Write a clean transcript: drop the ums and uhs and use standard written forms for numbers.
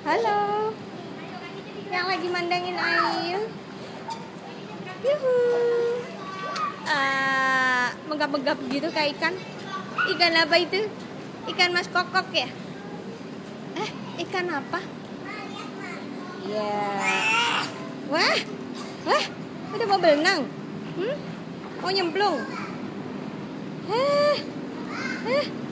Halo. Yang lagi mandangin air. Yuhu. Megap-megap gitu kayak ikan. Ikan apa itu? Ikan mas kokok ya? Ikan apa? Ya. Wah. Wah, udah mau berenang? Mau nyemplung?